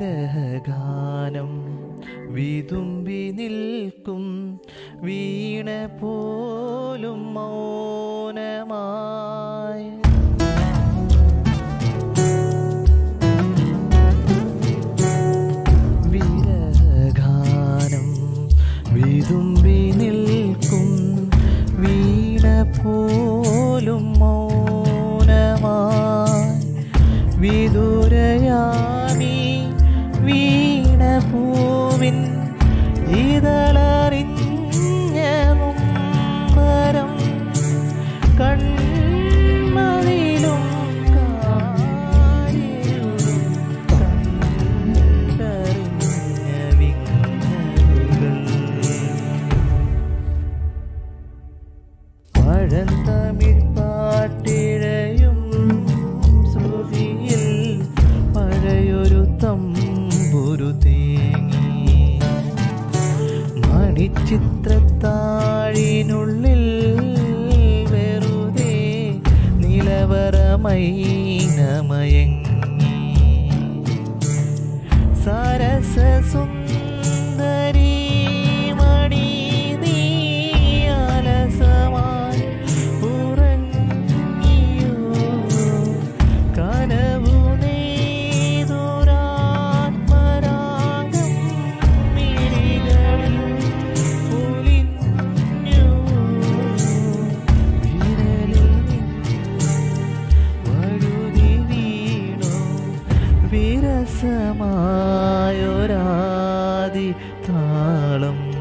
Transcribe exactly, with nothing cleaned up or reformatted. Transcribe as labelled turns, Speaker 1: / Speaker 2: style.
Speaker 1: വിരഹഗാനം വിതുമ്പി നിൽക്കും വീണ പോലും മൗനമായി വിരഹഗാനം വിതുമ്പി നിൽക്കും വീണ പോലും മൗനമായി വിദൂരയാമീ വീണ പൂവിൻ ഇതളറിഞ്ഞ നൊമ്പരം കൺമതിലും കാരിരുളും കണ്ടറിഞ്ഞ വിങ്ങലുകൾ പഴന്തമിഴ് പാട്ടിഴയും ശ്രുതിയിൽ പഴയൊരു തമ്പുരു തേങ്ങി മണിച്ചിത്രത്താഴിനുള്ളിൽ വെറുതെ നിലവറമൈനമയങ്ങി സരസസുന്ദരി മണി നീ അലസമായി ഉറങ്ങിയോ കനവു നെയ്തൊരാത്മരാഗം മിഴികളിൽ പൊലിഞ്ഞു വിരലിൽ വഴുതി വീണു വിരസമായൊരാദി താളം